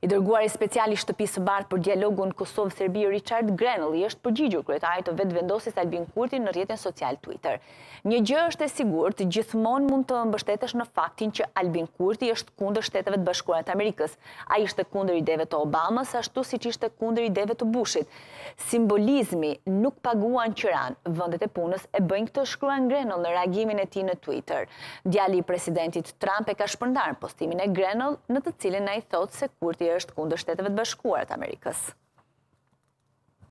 dërguari special i Shtëpisë së Bardhë për dialogun Kosovë-Serbi Richard Grenell i është përgjigjur kryetarit të vetëvendosis Albin Kurti në rrjetin social Twitter. Një gjë është e sigurt, gjithmonë mund të mbështetesh në faktin që Albin Kurti është kundër Shteteve të Bashkuara të Amerikës. Ai ishte kundër ideve të Obamës, ashtu siç ishte kundër ideve të Bushit. Simbolizmi nuk paguan qiran, vendet e punës e bëjnë këtë, shkruan Grenell në reagimin e tij në Twitter. Djali i presidentit Trump e ka shpërndarë postimin e Grenell, në të cilin ai thotë se Kurti është kundër Shteteve të Bashkuara të Amerikës.